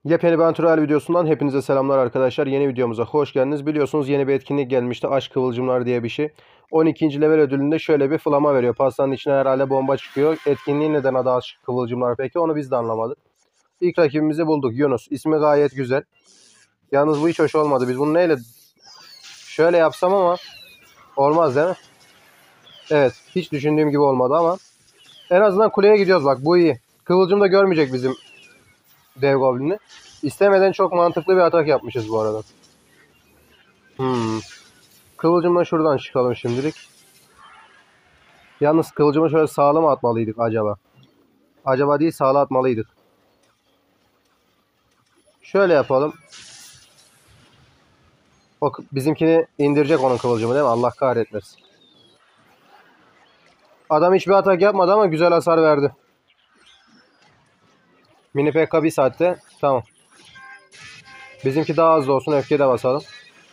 Yepyeni bir antrenör videosundan hepinize selamlar arkadaşlar. Yeni videomuza hoş geldiniz. Biliyorsunuz yeni bir etkinlik gelmişti. Aşk Kıvılcımlar diye bir şey. 12. level ödülünde şöyle bir flama veriyor. Pastanın içine herhalde bomba çıkıyor. Etkinliğin neden adı Aşk Kıvılcımlar peki? Onu biz de anlamadık. İlk rakibimizi bulduk. Yunus. İsmi gayet güzel. Yalnız bu hiç hoş olmadı. Biz bunu neyle... Şöyle yapsam ama olmaz değil mi? Evet. Hiç düşündüğüm gibi olmadı ama en azından kuleye gidiyoruz bak. Bu iyi. Kıvılcım da görmeyecek bizim dev goblini. İstemeden çok mantıklı bir atak yapmışız bu arada. Kıvılcımla şuradan çıkalım şimdilik. Yalnız kıvılcımı şöyle sağlam atmalıydık acaba. Acaba değil, sağla atmalıydık. Şöyle yapalım. O bizimkini indirecek onun kıvılcımı değil mi? Allah kahretmesin. Adam hiçbir atak yapmadı ama güzel hasar verdi. Mini PK bir saatte. Tamam. Bizimki daha hızlı olsun. Öfkeye de basalım.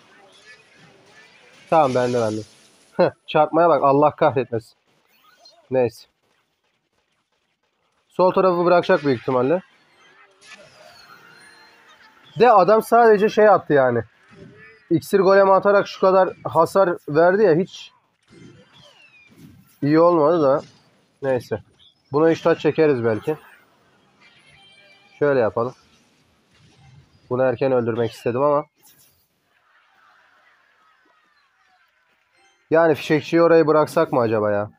Tamam bende. Çarpmaya bak. Allah kahretmesin. Neyse. Sol tarafı bırakacak büyük ihtimalle. De adam sadece şey attı yani. İksir golem atarak şu kadar hasar verdi ya, hiç iyi olmadı da. Neyse. Buna 3 taç çekeriz belki. Şöyle yapalım. Bunu erken öldürmek istedim ama. Yani fişekçiyi orayı bıraksak mı acaba ya?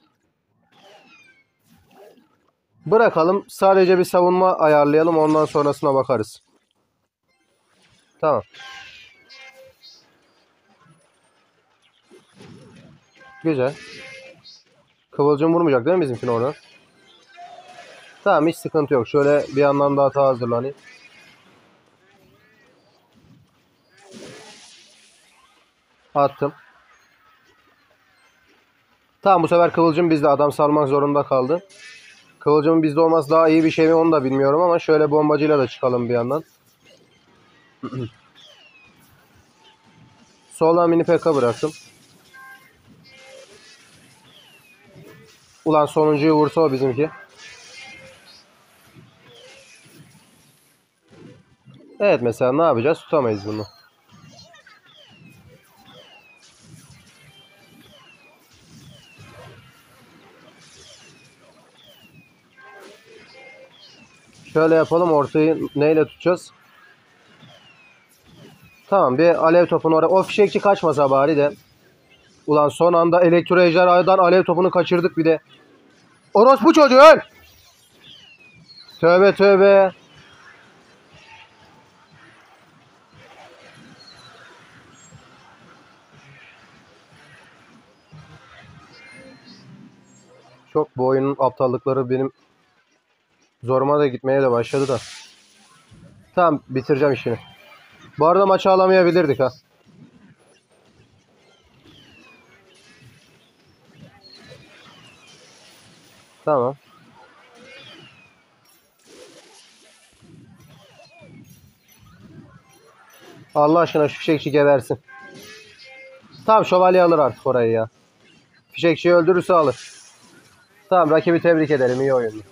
Bırakalım. Sadece bir savunma ayarlayalım. Ondan sonrasına bakarız. Tamam. Güzel. Kıvılcım vurmayacak değil mi bizimkine orada? Tamam, hiç sıkıntı yok. Şöyle bir yandan da hata hazırlanayım. Attım. Tamam, bu sefer kıvılcım bizde. Adam salmak zorunda kaldı. Kıvılcımın bizde olması daha iyi bir şey mi onu da bilmiyorum ama şöyle bombacıyla da çıkalım bir yandan. Soldan mini PK bıraktım. Ulan sonuncuyu vursa o bizimki. Evet, mesela ne yapacağız? Tutamayız bunu. Şöyle yapalım, ortayı neyle tutacağız? Tamam, bir alev topunu oraya. O fişekçi kaçmasa bari de. Ulan son anda elektro ejderhadan alev topunu kaçırdık bir de. Orospu çocuğu öl! Tövbe tövbe. Çok bu oyunun aptallıkları benim zoruma da gitmeye de başladı da. Tamam, bitireceğim işini. Bu arada maçı alamayabilirdik ha. Tamam. Allah aşkına şu fişekçi gebersin. Tamam, şövalye alır artık orayı ya. Fişekçiyi öldürürse alır. Tamam, rakibi tebrik edelim, iyi oyundu.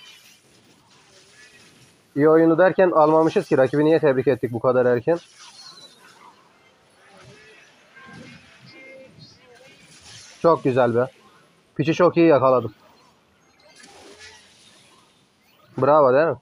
İyi oyunu derken almamışız ki, rakibi niye tebrik ettik bu kadar erken? Çok güzel be. Piçi çok iyi yakaladım. Bravo değil mi?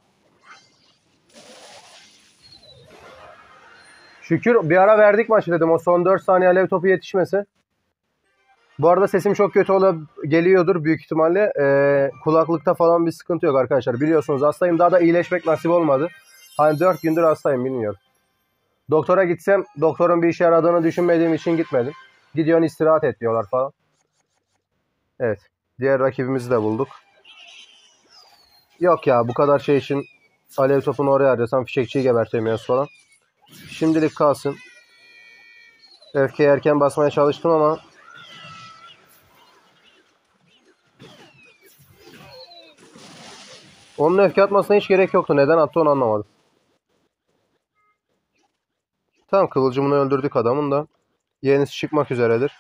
Şükür bir ara verdik maçı dedim. O son 4 saniye alev topu yetişmesi. Bu arada sesim çok kötü geliyordur büyük ihtimalle. Kulaklıkta falan bir sıkıntı yok arkadaşlar. Biliyorsunuz hastayım. Daha da iyileşmek nasip olmadı. Hani 4 gündür hastayım, bilmiyorum. Doktora gitsem doktorun bir işe yaradığını düşünmediğim için gitmedim. Gidiyorsun istirahat et diyorlar falan. Evet. Diğer rakibimizi de bulduk. Yok ya, bu kadar şey için alev topunu oraya harcasam fişekçiyi gebertemiyoruz falan. Şimdilik kalsın. Öfkeyi erken basmaya çalıştım ama onun öfke atmasına hiç gerek yoktu. Neden attı onu anlamadım. Tamam, kıvılcımını öldürdük adamın da. Yenisi çıkmak üzeredir.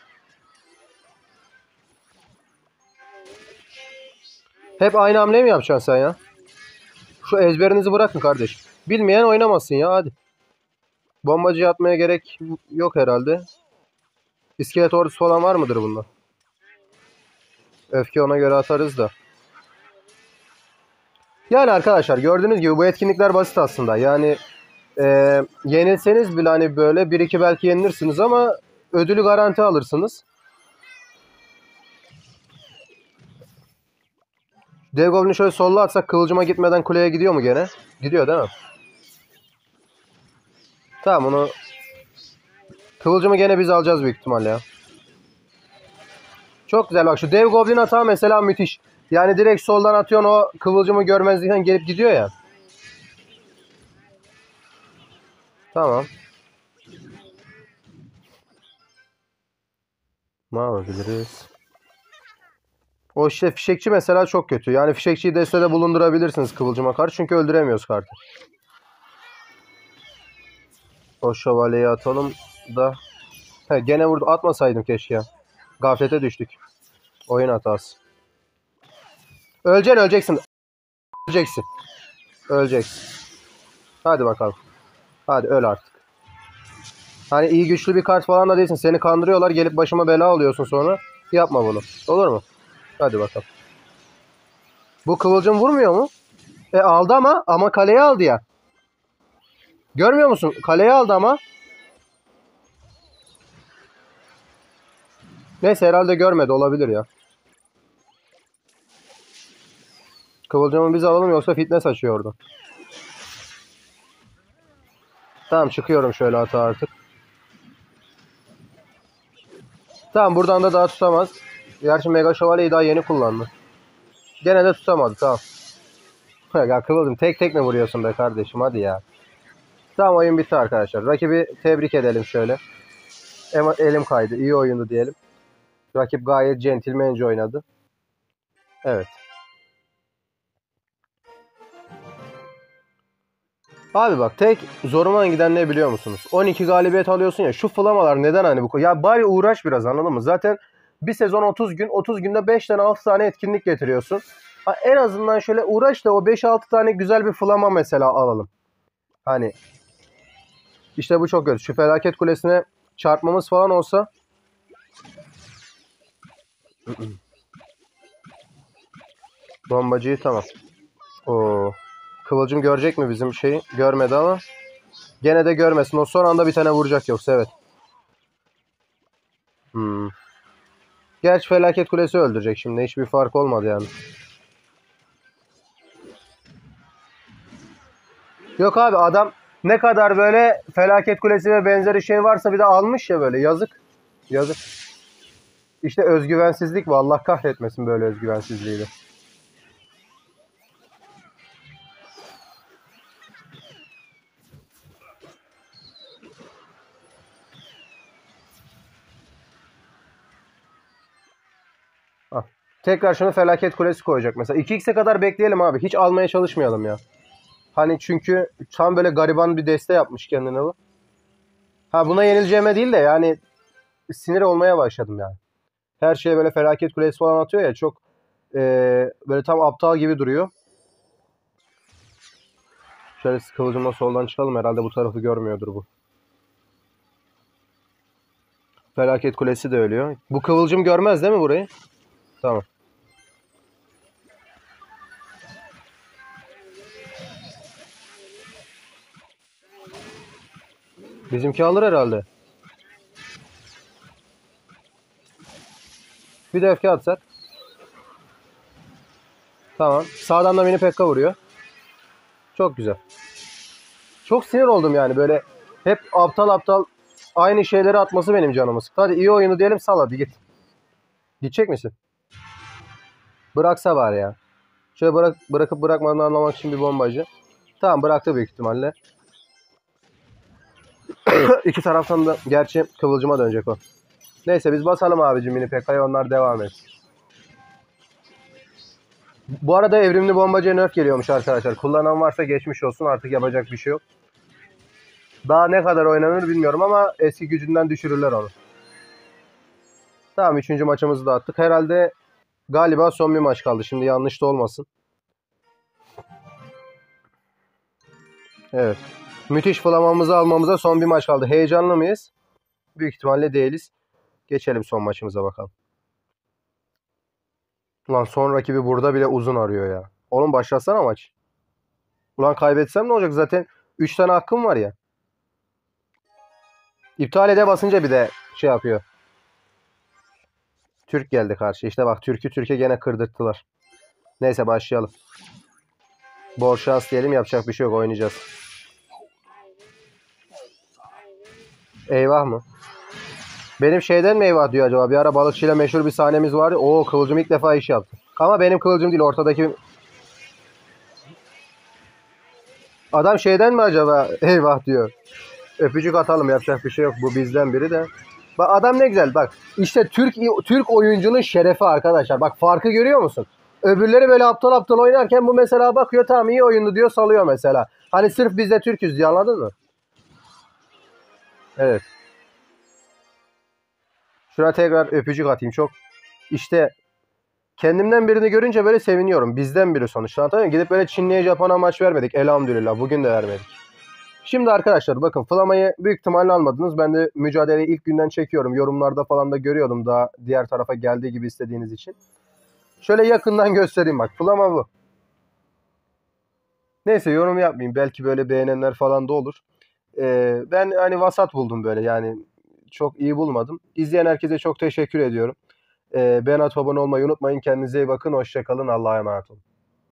Hep aynı hamleyi mi yapacaksın sen ya? Şu ezberinizi bırakın kardeşim. Bilmeyen oynamasın ya, hadi. Bombacı atmaya gerek yok herhalde. İskelet ordusu falan var mıdır bunda? Öfke ona göre atarız da. Yani arkadaşlar gördüğünüz gibi bu etkinlikler basit aslında. Yani yenilseniz bile hani böyle 1-2 belki yenilirsiniz ama ödülü garanti alırsınız. Dev Goblin'i şöyle solla atsak kılıcıma gitmeden kuleye gidiyor mu gene? Gidiyor değil mi? Tamam, onu kıvılcımı gene biz alacağız büyük ihtimalle ya. Çok güzel, bak şu Dev Goblin atağı mesela müthiş. Yani direkt soldan atıyorsun, o kıvılcımı görmezlikten gelip gidiyor ya. Tamam. Ne yapabiliriz? O işte fişekçi mesela çok kötü. Yani fişekçiyi destede bulundurabilirsiniz kıvılcıma karşı. Çünkü öldüremiyoruz kartı. O şövalyeyi atalım da. He, gene vurdu. Atmasaydım keşke ya. Gaflete düştük. Oyun hatası. Öleceksin. Öleceksin. Öleceksin. Hadi bakalım. Hadi öl artık. Hani iyi güçlü bir kart falan da değilsin. Seni kandırıyorlar. Gelip başıma bela alıyorsun sonra. Yapma bunu. Olur mu? Hadi bakalım. Bu kıvılcım vurmuyor mu? Aldı ama kaleye aldı ya. Görmüyor musun? Kaleye aldı ama. Neyse, herhalde görmedi, olabilir ya. Kıvılcımı biz alalım, yoksa fitness açıyordu. Tamam, çıkıyorum şöyle hata artık. Tamam, buradan da daha tutamaz. Gerçi Mega Şövalyeyi daha yeni kullandı. Gene de tutamadı, tamam. Ya Kıvılcım, tek tek mi vuruyorsun be kardeşim, hadi ya. Tamam, oyun bitti arkadaşlar. Rakibi tebrik edelim şöyle. Elim kaydı, iyi oyundu diyelim. Rakip gayet centilmence oynadı. Evet. Abi bak, tek zoruma giden ne biliyor musunuz? 12 galibiyet alıyorsun ya, şu flamalar neden hani bu? Ya bari uğraş biraz, anladın mı? Zaten bir sezon 30 gün, 30 günde 5 tane 6 tane etkinlik getiriyorsun. Ha, en azından şöyle uğraş da o 5-6 tane güzel bir flama mesela alalım. Hani işte bu çok kötü. Şu felaket kulesine çarpmamız falan olsa. Bombacıyı tamam. Oo. Kıvılcım görecek mi bizim şeyi? Görmedi ama. Gene de görmesin. O son anda bir tane vuracak yoksa, evet. Hmm. Gerçi felaket kulesi öldürecek şimdi. Hiçbir fark olmadı yani. Yok abi, adam ne kadar böyle felaket kulesi ve benzeri şey varsa bir de almış ya böyle. Yazık. Yazık. İşte özgüvensizlik bu. Allah kahretmesin böyle özgüvensizliği de. Ah. Tekrar şunu felaket kulesi koyacak mesela. 2x'e kadar bekleyelim abi. Hiç almaya çalışmayalım ya. Hani çünkü tam böyle gariban bir deste yapmış kendine bu. Ha, buna yenileceğime değil de yani sinir olmaya başladım yani. Her şeye böyle felaket kulesi falan atıyor ya, çok böyle tam aptal gibi duruyor. Şöyle kılıcımla soldan çıkalım, herhalde bu tarafı görmüyordur bu. Felaket kulesi de ölüyor. Bu kıvılcım görmez değil mi burayı? Tamam. Bizimki alır herhalde. Bir de öfke atsak. Tamam. Sağdan da mini pekka vuruyor. Çok güzel. Çok sinir oldum yani, böyle hep aptal aptal aynı şeyleri atması benim canımı sıktı. Hadi iyi oyunu diyelim, sal hadi git. Gidecek misin? Bıraksa var ya. Şöyle bırakıp bırakmadığını anlamak için bir bombacı. Tamam, bıraktı büyük ihtimalle. İki taraftan da gerçi kıvılcıma dönecek o. Neyse, biz basalım abicim mini pekka'ya, onlar devam etsin. Bu arada evrimli bombacıya nerf geliyormuş arkadaşlar. Kullanan varsa geçmiş olsun, artık yapacak bir şey yok. Daha ne kadar oynanır bilmiyorum ama eski gücünden düşürürler onu. Tamam, 3. maçımızı da attık. Herhalde galiba son bir maç kaldı. Şimdi yanlış da olmasın. Evet. Müthiş flamamızı almamıza son bir maç kaldı. Heyecanlı mıyız? Büyük ihtimalle değiliz. Geçelim son maçımıza bakalım. Ulan son rakibi burada bile uzun arıyor ya. Oğlum başlasana maç. Ulan kaybetsem ne olacak? Zaten 3 tane hakkım var ya. İptal ede basınca bir de şey yapıyor. Türk geldi karşı. İşte bak Türk'e gene kırdırttılar. Neyse başlayalım. Bol şans diyelim, yapacak bir şey yok, oynayacağız. Eyvah mı? Benim şeyden mi eyvah diyor acaba? Bir ara balıkçıyla meşhur bir sahnemiz vardı. Oo, kılıcım ilk defa iş yaptı. Ama benim kılıcım değil, ortadaki... Adam şeyden mi acaba eyvah diyor. Öpücük atalım, yapacak bir şey yok. Bu bizden biri de. Bak adam ne güzel bak. İşte Türk oyuncunun şerefi arkadaşlar. Bak farkı görüyor musun? Öbürleri böyle aptal aptal oynarken bu mesela bakıyor, tamam iyi oyundu diyor, salıyor mesela. Hani sırf biz de Türk'üz diye, anladın mı? Evet. Şuna tekrar öpücük atayım. Çok işte kendimden birini görünce böyle seviniyorum. Bizden biri sonuçta. Anladın mı? Gidip böyle Çinli'ye, Japon'a maç vermedik. Elhamdülillah. Bugün de vermedik. Şimdi arkadaşlar bakın, Flama'yı büyük ihtimalle almadınız. Ben de mücadeleyi ilk günden çekiyorum. Yorumlarda falan da görüyordum, daha diğer tarafa geldiği gibi istediğiniz için. Şöyle yakından göstereyim bak. Flama bu. Neyse yorum yapmayayım. Belki böyle beğenenler falan da olur. Ben hani vasat buldum böyle, yani çok iyi bulmadım. İzleyen herkese çok teşekkür ediyorum. Beğen atıp abone olmayı unutmayın. Kendinize iyi bakın. Hoşça kalın. Allah'a emanet olun.